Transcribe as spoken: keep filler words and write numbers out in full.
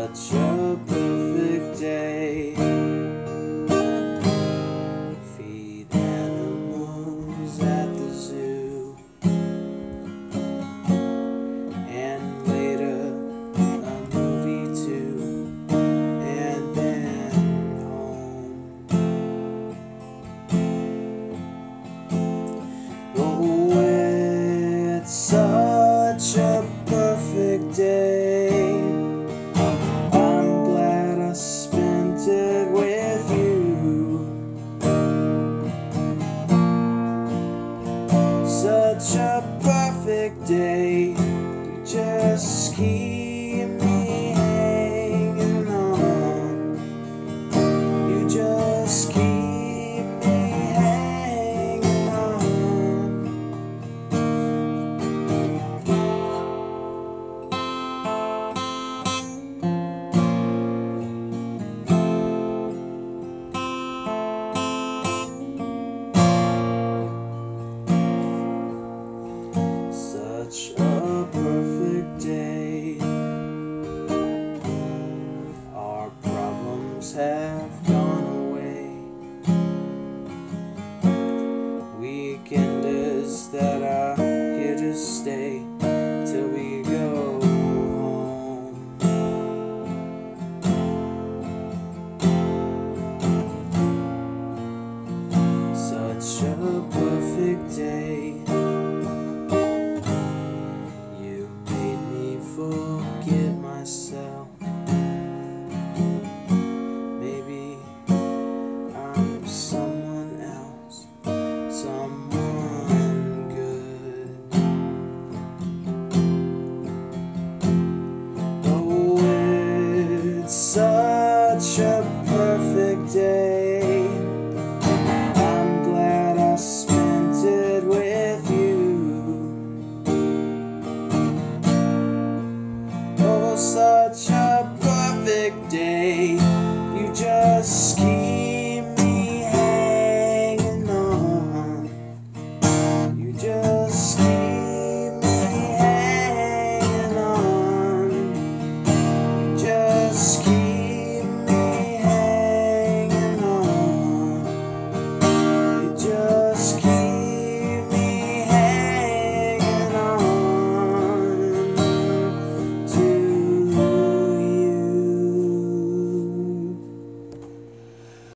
Such a perfect day. Feed animals at the zoo, and later a movie too, and then home. Oh, it's such a perfect day. I'm glad I spent it with you. Such a perfect day. You just keep me hanging on. You just keep me hanging on. Such a perfect day. Our problems have gone away. Weekenders that are here to stay till we go home. Such a perfect day. Forget myself. Maybe I'm someone else, someone good. Oh, it's such a perfect day. I'm glad I spent it with you. Such a perfect day.